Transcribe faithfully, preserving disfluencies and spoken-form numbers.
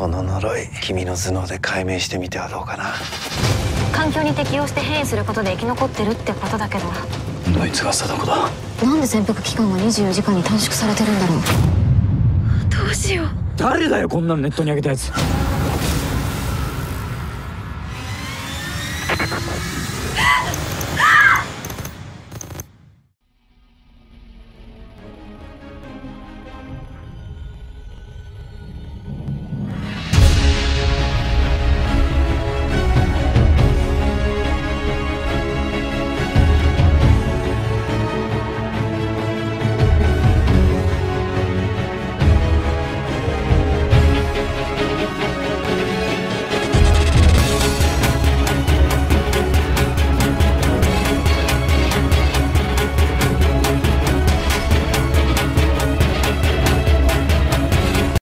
この呪い、君の頭脳で解明してみてはどうかな。 環境に適応して変異することで生き残ってるってことだけど、 どいつが貞子だ。 なんで潜伏期間がにじゅうよじかんに短縮されてるんだろう。どうしよう。 誰だよこんなのネットに上げたやつ。